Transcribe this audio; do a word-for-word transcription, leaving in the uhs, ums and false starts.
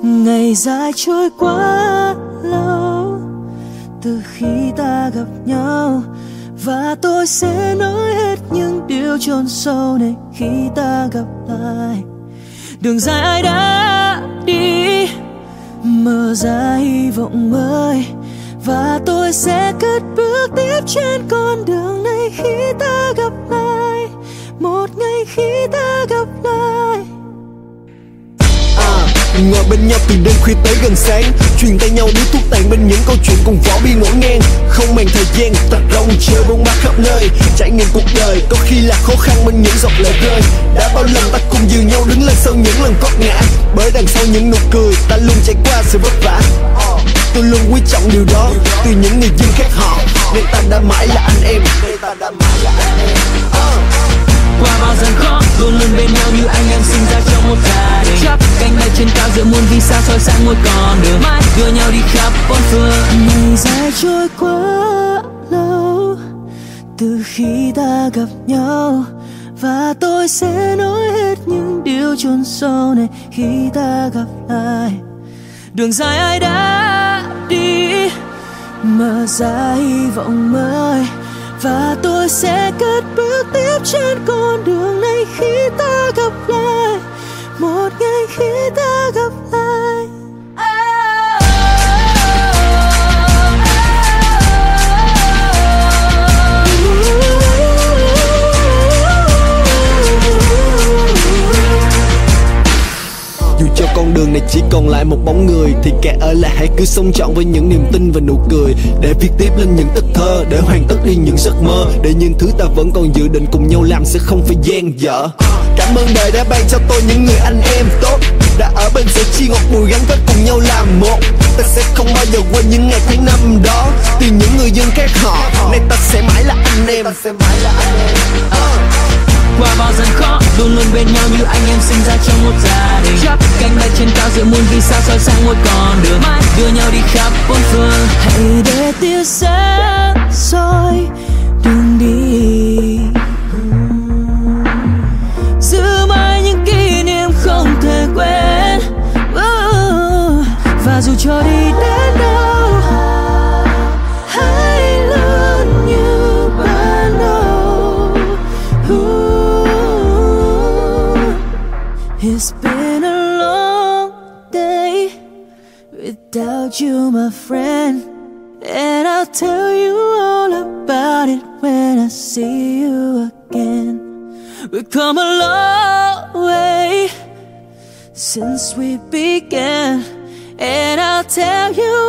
Ngày dài trôi quá lâu từ khi ta gặp nhau, và tôi sẽ nói hết những điều chôn sâu này khi ta gặp lại. Đường dài ai đã đi, mở ra hy vọng mới, và tôi sẽ cất bước tiếp trên con đường này khi ta gặp lại. Một ngày khi ta gặp lại. À, ngồi bên nhau từ đêm khuya tới gần sáng, truyền tay nhau điếu thuốc tàn bên những câu chuyện cùng võ biên ngổn ngang. Không màng thời gian, tập rong chơi bóng bát khắp nơi, trải nghiệm cuộc đời có khi là khó khăn bên những giọt lệ rơi. Đã bao lần ta cùng dìu nhau đứng lên sau những lần vấp ngã, bởi đằng sau những nụ cười ta luôn trải qua sự vất vả. Tôi luôn quý trọng điều đó từ những người dân khác họ, nên ta đã mãi là anh em. Qua bao gian khó, luôn luôn bên nhau như anh em sinh ra trong một gia đình. Chắp cánh bay trên cao giữa muôn vì sao soi sáng một con đường, mãi đưa nhau đi khắp bốn phương. Ngày dài trôi quá lâu từ khi ta gặp nhau, và tôi sẽ nói hết những điều chôn sâu này khi ta gặp lại. Đường dài ai đã đi, mở ra hy vọng mới, và tôi sẽ cất bước tiếp trên con đường này khi ta gặp lại. Một ngày khi ta gặp lại. Dù cho con đường này chỉ còn lại một bóng người, thì kẻ ở lại hãy cứ sống trọn với những niềm tin và nụ cười, để viết tiếp lên những tấc thơ, để hoàn tất đi những giấc mơ, để những thứ ta vẫn còn dự định cùng nhau làm sẽ không phải dang dở. Cảm ơn đời đã ban cho tôi những người anh em tốt, đã ở bên sẻ chia ngọt bùi gắn kết cùng nhau làm một. Ta sẽ không bao giờ quên những ngày tháng năm đó, từ những người dân khác họ, nay ta sẽ mãi là anh em. Qua bao gian khó, luôn luôn bên nhau như anh em sinh ra trong một gia đình. Chắp cánh bay trên cao giữa muôn vì sao soi sáng một con đường, mãi đưa nhau đi khắp bốn phương. Hãy để tia sáng soi đường đi, giữ mãi những kỷ niệm không thể quên. Và dù cho đi đến đâu, hãy luôn như ban đầu. It's been a long day without you, my friend, and I'll tell you all about it when I see you again. We've come a long way since we began, and I'll tell you